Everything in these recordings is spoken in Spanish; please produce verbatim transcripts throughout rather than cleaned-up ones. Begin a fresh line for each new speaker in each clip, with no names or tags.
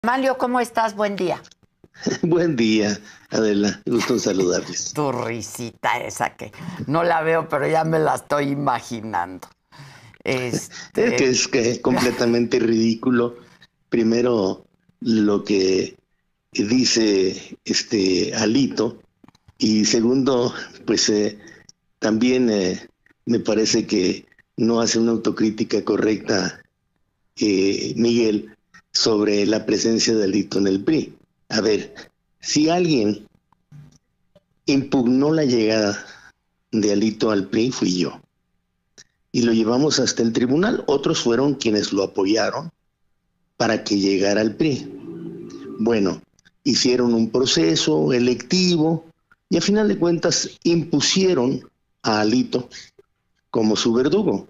Manlio, ¿cómo estás? Buen día.
Buen día, Adela. Gusto en saludarles.
Tu risita esa que no la veo, pero ya me la estoy imaginando. Este...
Es que es que es completamente ridículo. Primero, lo que dice este Alito. Y segundo, pues eh, también eh, me parece que no hace una autocrítica correcta eh, Miguel sobre la presencia de Alito en el P R I. A ver, si alguien impugnó la llegada de Alito al P R I, fui yo. Y lo llevamos hasta el tribunal. Otros fueron quienes lo apoyaron para que llegara al P R I. Bueno, hicieron un proceso electivo y a final de cuentas impusieron a Alito como su verdugo.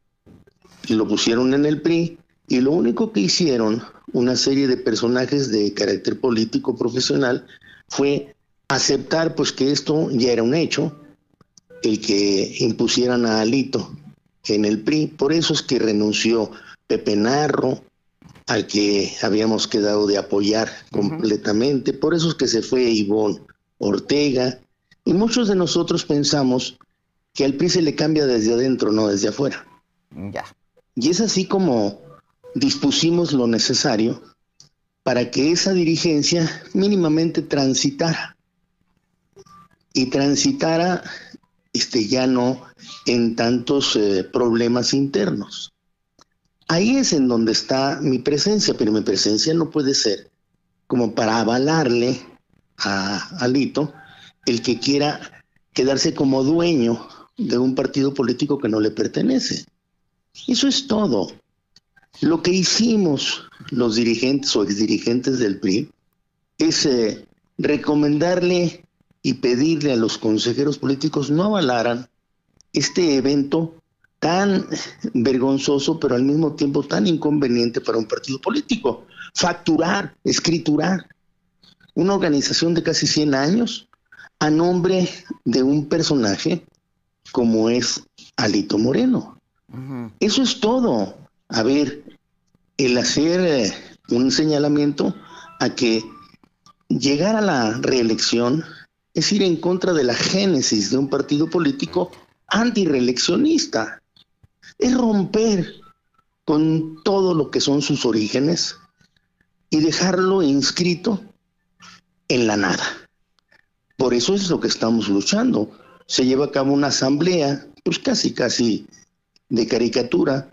Y lo pusieron en el P R I y lo único que hicieron una serie de personajes de carácter político profesional fue aceptar pues que esto ya era un hecho, el que impusieran a Alito en el P R I. Por eso es que renunció Pepe Narro, al que habíamos quedado de apoyar completamente. Uh-huh. Por eso es que se fue Ivonne Ortega. Y muchos de nosotros pensamos que al P R I se le cambia desde adentro, no desde afuera.
Ya.
Y es así como dispusimos lo necesario para que esa dirigencia mínimamente transitara. Y transitara este, ya no en tantos eh, problemas internos. Ahí es en donde está mi presencia, pero mi presencia no puede ser como para avalarle a Alito el que quiera quedarse como dueño de un partido político que no le pertenece. Eso es todo. Lo que hicimos los dirigentes o exdirigentes del P R I es eh, recomendarle y pedirle a los consejeros políticos no avalaran este evento tan vergonzoso, pero al mismo tiempo tan inconveniente para un partido político. Facturar, escriturar una organización de casi cien años a nombre de un personaje como es Alito Moreno. Uh-huh. Eso es todo. A ver, el hacer eh, un señalamiento a que llegar a la reelección es ir en contra de la génesis de un partido político antireeleccionista. Es romper con todo lo que son sus orígenes y dejarlo inscrito en la nada. Por eso es lo que estamos luchando. Se lleva a cabo una asamblea, pues casi, casi de caricatura,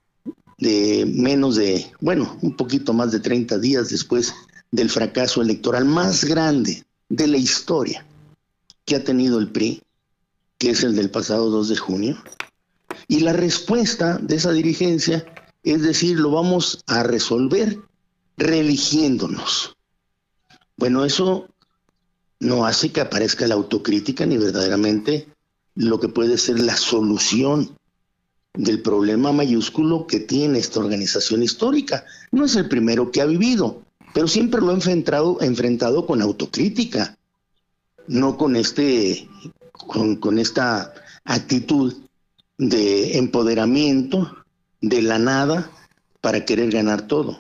de menos de, bueno, un poquito más de treinta días después del fracaso electoral más grande de la historia que ha tenido el P R I, que es el del pasado dos de junio. Y la respuesta de esa dirigencia es decir, lo vamos a resolver reeligiéndonos. Bueno, eso no hace que aparezca la autocrítica ni verdaderamente lo que puede ser la solución del problema mayúsculo que tiene esta organización histórica. No es el primero que ha vivido, pero siempre lo ha enfrentado, enfrentado con autocrítica, no con este, con, con esta actitud de empoderamiento de la nada para querer ganar todo.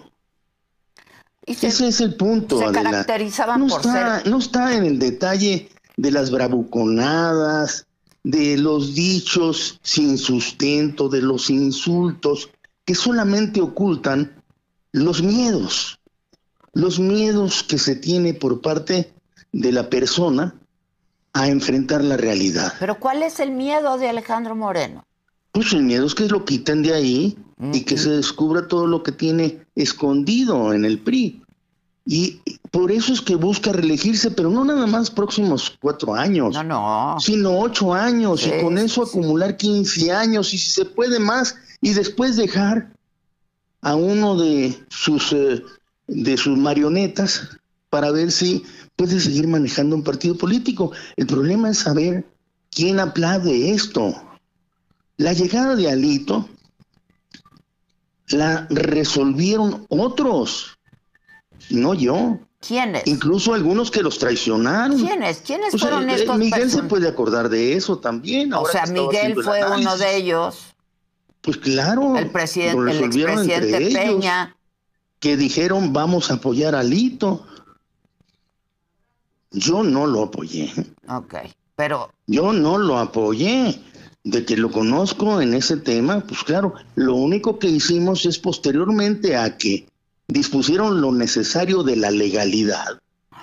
Y se,
Ese es el punto,
se
Adela.
caracterizaban
no
por
está,
ser...
no está en el detalle de las bravuconadas, de los dichos sin sustento, de los insultos que solamente ocultan los miedos, los miedos que se tiene por parte de la persona a enfrentar la realidad.
¿Pero cuál es el miedo de Alejandro Moreno?
Pues el miedo es que lo quiten de ahí uh-huh. y que se descubra todo lo que tiene escondido en el P R I. Y por eso es que busca reelegirse, pero no nada más próximos cuatro años,
no, no.
sino ocho años, sí, y con eso
sí.
acumular quince años, y si se puede más, y después dejar a uno de sus, eh, de sus marionetas para ver si puede seguir manejando un partido político. El problema es saber quién aplaude esto. La llegada de Alito la resolvieron otros, no yo.
¿Quiénes?
Incluso algunos que los traicionaron.
¿Quiénes? ¿Quiénes
o sea,
fueron estos
Miguel
person...
se puede acordar de eso también.
O sea, Miguel fue uno de ellos.
Pues claro.
El presidente, el expresidente Peña.
que dijeron vamos a apoyar a Alito. Yo no lo apoyé.
Ok, pero...
Yo no lo apoyé. De que lo conozco en ese tema, pues claro, lo único que hicimos es posteriormente a que dispusieron lo necesario de la legalidad,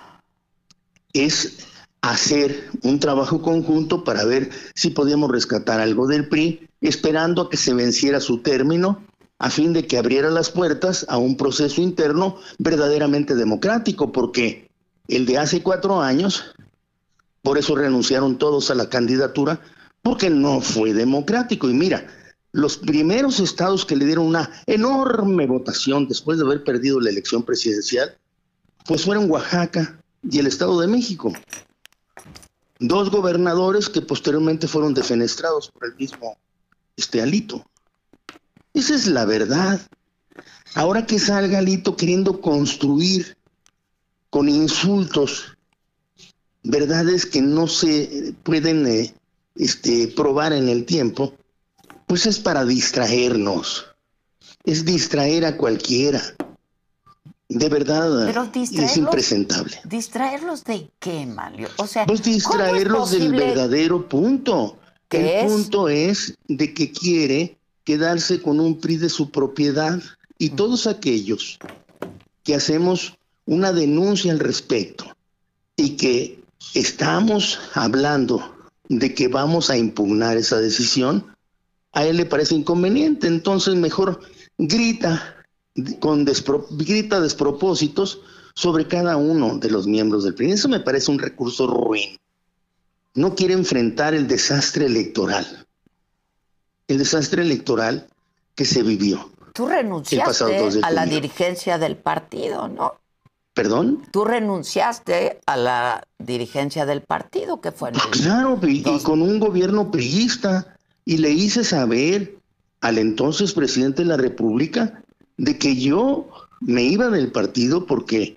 es hacer un trabajo conjunto para ver si podíamos rescatar algo del P R I, esperando a que se venciera su término, a fin de que abriera las puertas a un proceso interno verdaderamente democrático, porque el de hace cuatro años, por eso renunciaron todos a la candidatura, porque no fue democrático. Y mira, los primeros estados que le dieron una enorme votación después de haber perdido la elección presidencial, pues fueron Oaxaca y el Estado de México. Dos gobernadores que posteriormente fueron defenestrados por el mismo este Alito. Esa es la verdad. Ahora que salga Alito queriendo construir con insultos verdades que no se pueden eh, este, probar en el tiempo, pues es para distraernos. Es distraer a cualquiera. De verdad, es impresentable.
¿Distraerlos de qué, Manlio? O sea,
pues distraerlos del verdadero punto. El es? punto es de que quiere quedarse con un P R I de su propiedad. Y todos aquellos que hacemos una denuncia al respecto y que estamos hablando de que vamos a impugnar esa decisión, a él le parece inconveniente. Entonces mejor grita con despro, grita despropósitos sobre cada uno de los miembros del P R I. Eso me parece un recurso ruin. No quiere enfrentar el desastre electoral. El desastre electoral que se vivió.
Tú renunciaste a la dirigencia del partido, ¿no?
¿Perdón?
Tú renunciaste a la dirigencia del partido, que fue en el...
Claro, y, y con un gobierno priista. Y le hice saber al entonces presidente de la República de que yo me iba del partido porque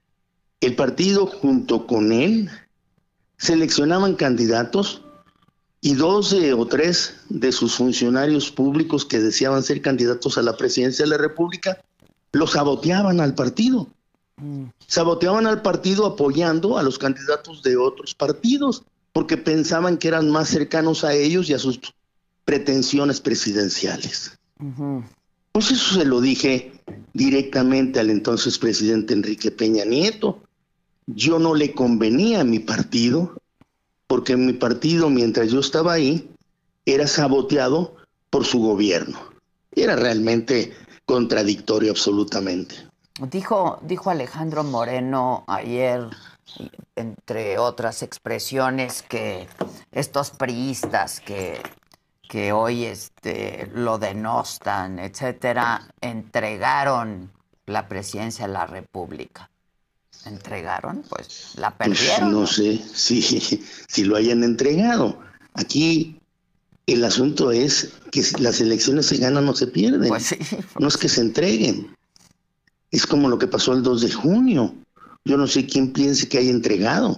el partido junto con él seleccionaban candidatos y doce o tres de sus funcionarios públicos que deseaban ser candidatos a la presidencia de la República los saboteaban al partido. Mm. Saboteaban al partido apoyando a los candidatos de otros partidos porque pensaban que eran más cercanos a ellos y a sus pretensiones presidenciales. Uh-huh. Pues eso se lo dije directamente al entonces presidente Enrique Peña Nieto. Yo no le convenía a mi partido, porque mi partido, mientras yo estaba ahí, era saboteado por su gobierno. Era realmente contradictorio absolutamente.
Dijo, dijo Alejandro Moreno ayer, entre otras expresiones, que estos priistas que... que hoy este, lo denostan, etcétera, entregaron la presidencia de la República. ¿Entregaron? Pues la perdieron.
Pues no sé si, si lo hayan entregado. Aquí el asunto es que las elecciones se ganan o se pierden.
Pues sí.
No es que se entreguen. Es como lo que pasó el dos de junio. Yo no sé quién piense que haya entregado.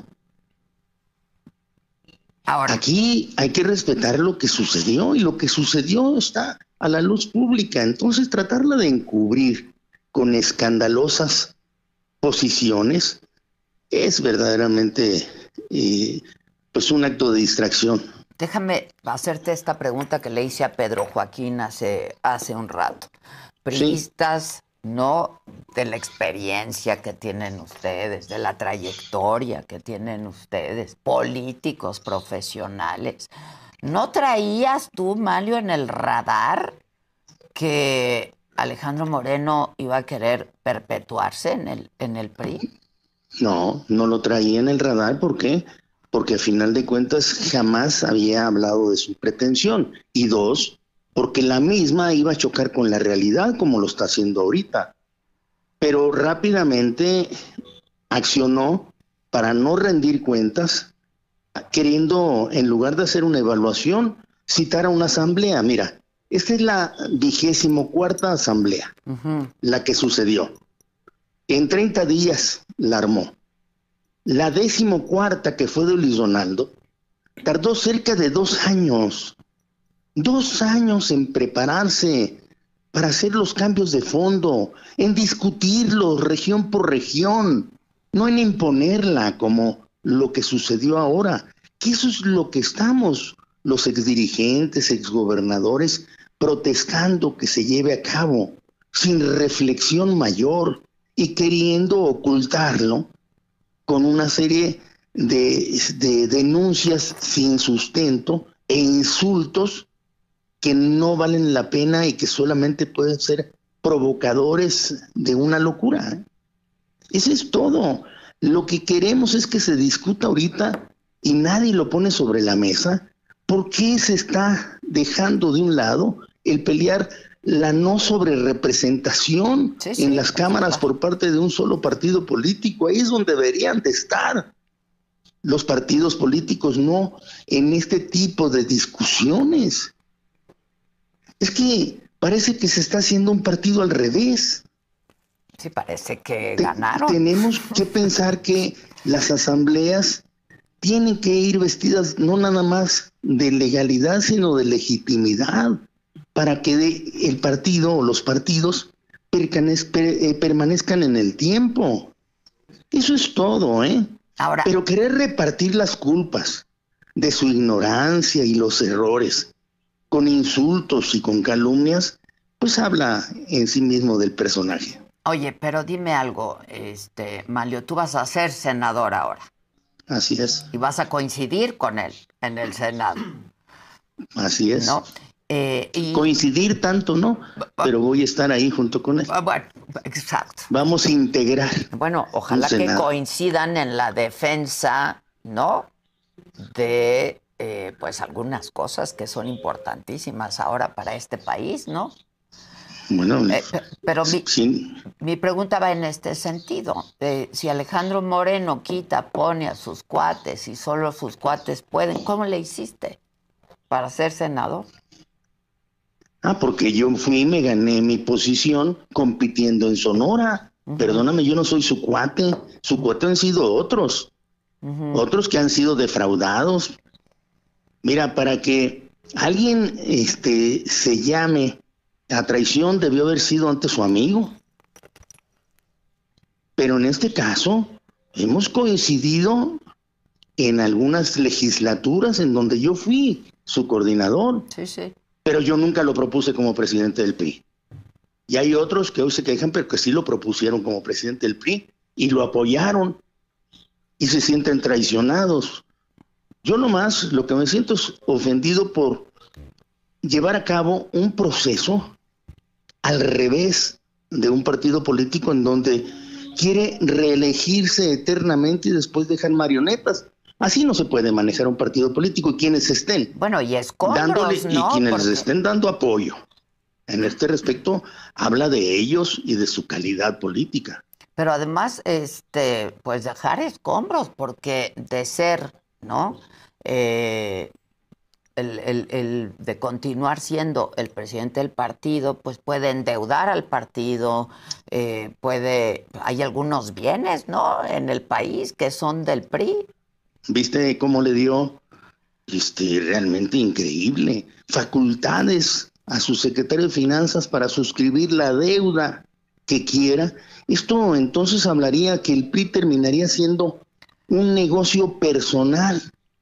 Ahora, aquí hay que respetar lo que sucedió y lo que sucedió está a la luz pública. Entonces tratarla de encubrir con escandalosas posiciones es verdaderamente eh, pues un acto de distracción.
Déjame hacerte esta pregunta que le hice a Pedro Joaquín hace, hace un rato. Priistas, sí, no de la experiencia que tienen ustedes, de la trayectoria que tienen ustedes, políticos profesionales. ¿No traías tú, Manlio, en el radar que Alejandro Moreno iba a querer perpetuarse en el, en el P R I?
No, no lo traía en el radar. ¿Por qué? Porque a final de cuentas jamás había hablado de su pretensión. Y dos, porque la misma iba a chocar con la realidad como lo está haciendo ahorita. Pero rápidamente accionó para no rendir cuentas, queriendo, en lugar de hacer una evaluación, citar a una asamblea. Mira, esta es la vigésimo cuarta asamblea, uh-huh, la que sucedió. En treinta días la armó. La décimo cuarta, que fue de Luis Donaldo, tardó cerca de dos años. Dos años en prepararse. para hacer los cambios de fondo, en discutirlos región por región, no en imponerla como lo que sucedió ahora, que eso es lo que estamos los exdirigentes, exgobernadores, protestando que se lleve a cabo, sin reflexión mayor y queriendo ocultarlo con una serie de, de denuncias sin sustento e insultos que no valen la pena y que solamente pueden ser provocadores de una locura. Eso es todo. Lo que queremos es que se discuta ahorita y nadie lo pone sobre la mesa. ¿Por qué se está dejando de un lado el pelear la no sobrerepresentación sí, sí, en las cámaras por parte de un solo partido político? Ahí es donde deberían de estar los partidos políticos, no en este tipo de discusiones. Es que parece que se está haciendo un partido al revés.
Sí, parece que ganaron.
Te, tenemos que pensar que las asambleas tienen que ir vestidas no nada más de legalidad, sino de legitimidad, para que de, el partido o los partidos permanez, per, eh, permanezcan en el tiempo. Eso es todo, ¿eh?
Ahora,
pero querer repartir las culpas de su ignorancia y los errores con insultos y con calumnias, pues habla en sí mismo del personaje.
Oye, pero dime algo, este, Manlio, tú vas a ser senador ahora.
Así es.
Y vas a coincidir con él en el Senado.
Así es.
¿No? Eh, y...
Coincidir tanto no, pero voy a estar ahí junto con él.
Bueno, exacto.
Vamos a integrar.
Bueno, ojalá que coincidan en la defensa, ¿no? De, eh, pues, algunas cosas que son importantísimas ahora para este país, ¿no?
Bueno,
eh, pero mi,
sí.
mi pregunta va en este sentido. Eh, si Alejandro Moreno quita, pone a sus cuates y solo sus cuates pueden, ¿cómo le hiciste para ser senador?
Ah, porque yo fui y me gané mi posición compitiendo en Sonora. Uh-huh. Perdóname, yo no soy su cuate. Su cuate han sido otros. Uh-huh. Otros que han sido defraudados. Mira, para que alguien este, se llame a traición, debió haber sido antes su amigo. Pero en este caso, hemos coincidido en algunas legislaturas en donde yo fui su coordinador.
Sí, sí.
Pero yo nunca lo propuse como presidente del P R I. Y hay otros que hoy se quejan, pero que sí lo propusieron como presidente del P R I y lo apoyaron y se sienten traicionados. Yo nomás lo que me siento es ofendido por llevar a cabo un proceso al revés de un partido político en donde quiere reelegirse eternamente y después dejan marionetas. Así no se puede manejar un partido político y quienes estén
bueno, y escombros,
dándole,
¿no?
y quienes
Porque...
les estén dando apoyo. En este respecto, habla de ellos y de su calidad política.
Pero además, este, pues dejar escombros, porque de ser, ¿no? Eh, el, el, el de continuar siendo el presidente del partido, pues puede endeudar al partido, eh, puede, hay algunos bienes, ¿no? En el país que son del P R I.
¿Viste cómo le dio, este, realmente increíble, facultades a su secretario de Finanzas para suscribir la deuda que quiera? Esto entonces hablaría que el P R I terminaría siendo un negocio personal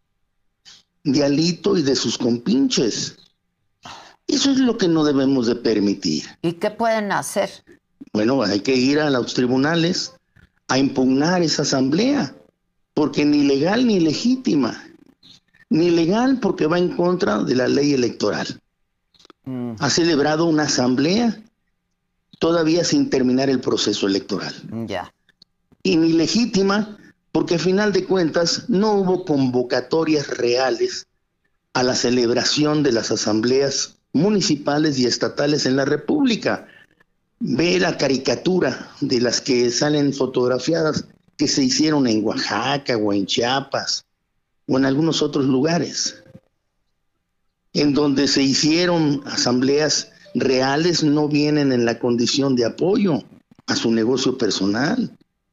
de Alito y de sus compinches. Eso es lo que no debemos de permitir.
¿Y qué pueden hacer?
Bueno, hay que ir a los tribunales a impugnar esa asamblea, porque ni legal ni legítima. Ni legal porque va en contra de la ley electoral. Mm. Ha celebrado una asamblea todavía sin terminar el proceso electoral.
Ya. Yeah.
Y ni legítima porque a final de cuentas no hubo convocatorias reales a la celebración de las asambleas municipales y estatales en la República. Ve la caricatura de las que salen fotografiadas que se hicieron en Oaxaca o en Chiapas o en algunos otros lugares, en donde se hicieron asambleas reales, no vienen en la condición de apoyo a su negocio personal.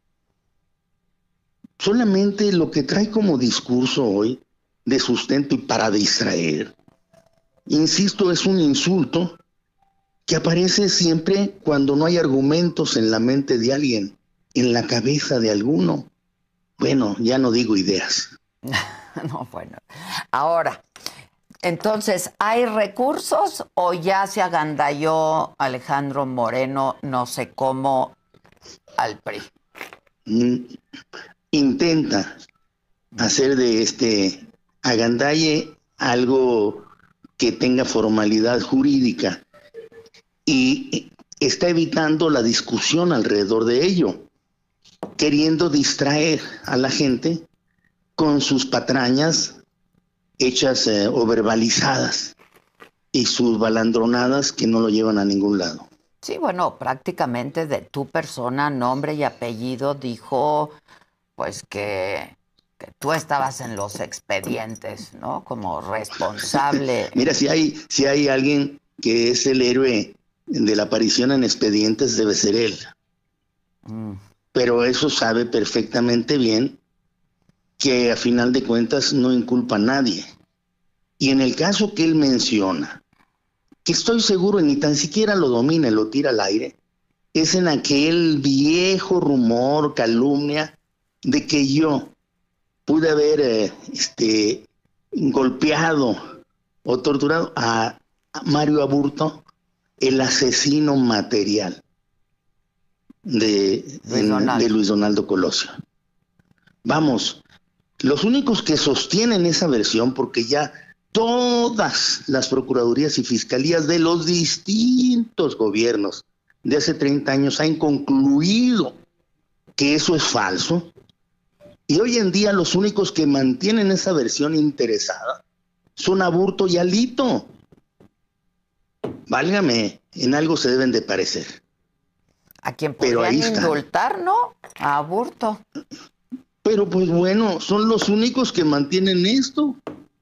Solamente lo que trae como discurso hoy de sustento y para distraer, insisto, es un insulto que aparece siempre cuando no hay argumentos en la mente de alguien, en la cabeza de alguno. Bueno, ya no digo ideas.
No, bueno. Ahora, entonces, ¿hay recursos o ya se agandalló Alejandro Moreno, no sé cómo, al P R I?
Mm, intenta hacer de este agandalle algo que tenga formalidad jurídica y está evitando la discusión alrededor de ello, queriendo distraer a la gente con sus patrañas hechas eh, o verbalizadas y sus balandronadas que no lo llevan a ningún lado.
Sí, bueno, prácticamente de tu persona, nombre y apellido, dijo pues que, que tú estabas en los expedientes, ¿no? Como responsable.
Mira, si hay, si hay alguien que es el héroe de la aparición en expedientes, debe ser él. Mm. Pero eso sabe perfectamente bien que a final de cuentas no inculpa a nadie. Y en el caso que él menciona, que estoy seguro ni tan siquiera lo domina y lo tira al aire, es en aquel viejo rumor, calumnia, de que yo pude haber eh, este, golpeado o torturado a Mario Aburto, el asesino material de Luis Donaldo, de Luis Donaldo Colosio. Vamos, los únicos que sostienen esa versión, porque ya todas las procuradurías y fiscalías de los distintos gobiernos de hace treinta años han concluido que eso es falso, y hoy en día los únicos que mantienen esa versión interesada son Aburto y Alito. Válgame, en algo se deben de parecer.
A quien podrían indultar, ¿no? A Aburto.
Pero pues bueno, son los únicos que mantienen esto.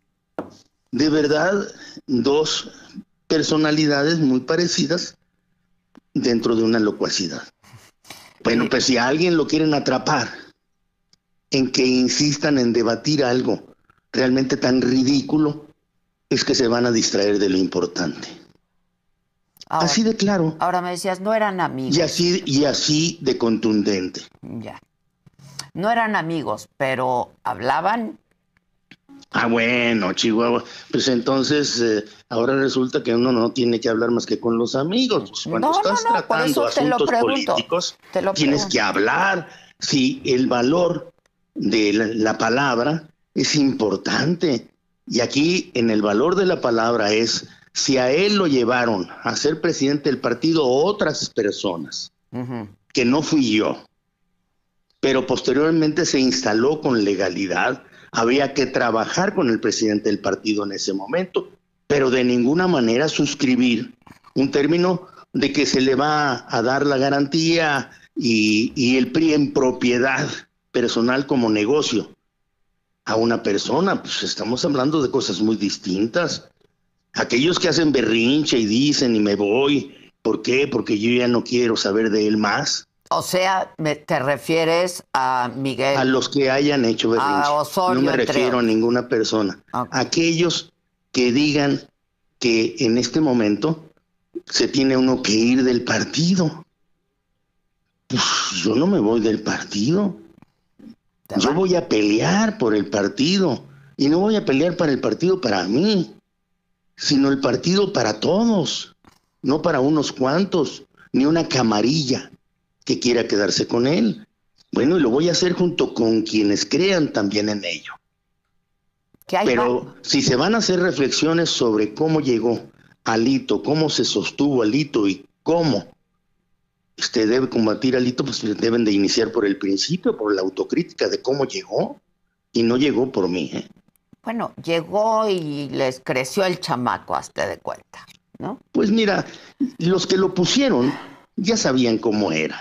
De verdad, dos personalidades muy parecidas dentro de una locuacidad. Bueno, pues si a alguien lo quieren atrapar en que insistan en debatir algo realmente tan ridículo, es que se van a distraer de lo importante. Ahora, así de claro.
Ahora me decías, no eran amigos.
Y así, y así de contundente.
Ya. No eran amigos, pero hablaban.
Ah, bueno, Chihuahua. Pues entonces, eh, ahora resulta que uno no tiene que hablar más que con los amigos. Pues cuando
no,
estás
no, no,
tratando asuntos políticos,
te lo
tienes
pregunto.
que hablar. Si el valor de la, la palabra es importante. Y aquí, en el valor de la palabra es, si a él lo llevaron a ser presidente del partido otras personas, uh-huh. que no fui yo, pero posteriormente se instaló con legalidad, había que trabajar con el presidente del partido en ese momento, pero de ninguna manera suscribir un término de que se le va a dar la garantía y, y el P R I en propiedad personal como negocio a una persona. Pues estamos hablando de cosas muy distintas. Aquellos que hacen berrinche y dicen y me voy, ¿por qué? Porque yo ya no quiero saber de él más.
O sea, me, te refieres a Miguel.
A los que hayan hecho berrinche.
A Osorio,
no me refiero a ninguna persona.
Okay.
Aquellos que digan que en este momento se tiene uno que ir del partido. Pues yo no me voy del partido. Yo voy a pelear por el partido. Y no voy a pelear para el partido para mí, sino el partido para todos. No para unos cuantos, ni una camarilla que quiera quedarse con él. Bueno, y lo voy a hacer junto con quienes crean también en ello. Pero va? Si se van a hacer reflexiones sobre cómo llegó Alito, cómo se sostuvo Alito y cómo usted debe combatir a Alito, pues deben de iniciar por el principio, por la autocrítica de cómo llegó, y no llegó por mí, ¿eh?
Bueno, llegó y les creció el chamaco, hazte de cuenta, ¿no?
Pues mira, los que lo pusieron ya sabían cómo era.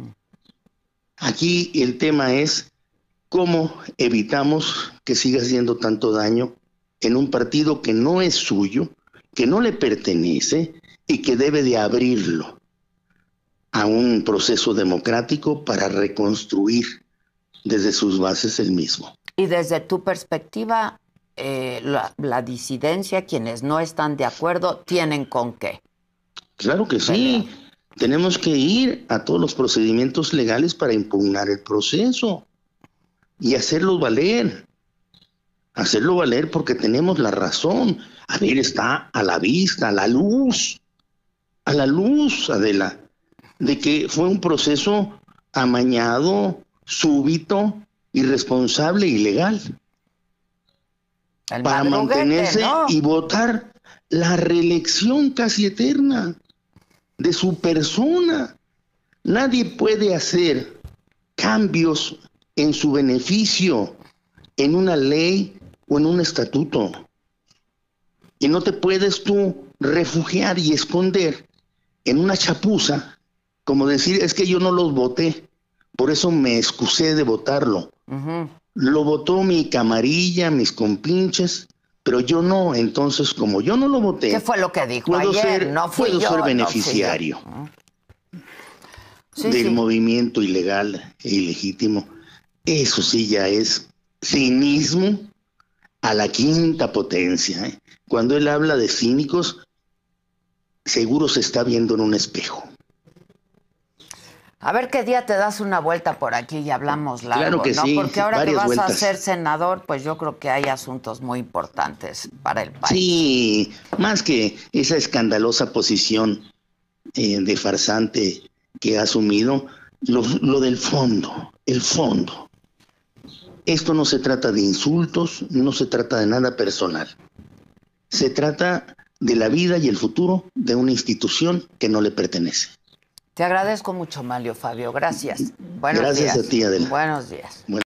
Aquí el tema es cómo evitamos que siga haciendo tanto daño en un partido que no es suyo, que no le pertenece y que debe de abrirlo a un proceso democrático para reconstruir desde sus bases el mismo.
Y desde tu perspectiva, eh, la, la disidencia, quienes no están de acuerdo, ¿tienen con qué?
Claro que sí. Pelea. Tenemos que ir a todos los procedimientos legales para impugnar el proceso y hacerlo valer. Hacerlo valer porque tenemos la razón. A ver, está a la vista, a la luz, a la luz, Adela, de que fue un proceso amañado, súbito, irresponsable, ilegal.
El
para mantenerse, ¿no? Y votar la reelección casi eterna de su persona. Nadie puede hacer cambios en su beneficio en una ley o en un estatuto. Y no te puedes tú refugiar y esconder en una chapuza, como decir, es que yo no los voté, por eso me excusé de votarlo. Uh-huh. Lo votó mi camarilla, mis compinches, pero yo no. Entonces, como yo no lo voté,
¿qué fue lo que dijo
puedo
ayer?
ser,
no fui
puedo
yo,
ser beneficiario
no sí,
del
sí.
movimiento ilegal e ilegítimo. Eso sí ya es cinismo a la quinta potencia, ¿eh? Cuando él habla de cínicos, seguro se está viendo en un espejo.
A ver qué día te das una vuelta por aquí y hablamos largo,
claro que
¿no?
sí,
porque ahora que vas
vueltas.
a ser senador, pues yo creo que hay asuntos muy importantes para el país.
Sí, más que esa escandalosa posición eh, de farsante que ha asumido, lo, lo del fondo, el fondo. Esto no se trata de insultos, no se trata de nada personal. Se trata de la vida y el futuro de una institución que no le pertenece.
Te agradezco mucho, Manlio Fabio. Gracias. Buenos
Gracias
días.
a ti, Adela.
Buenos días. Bueno.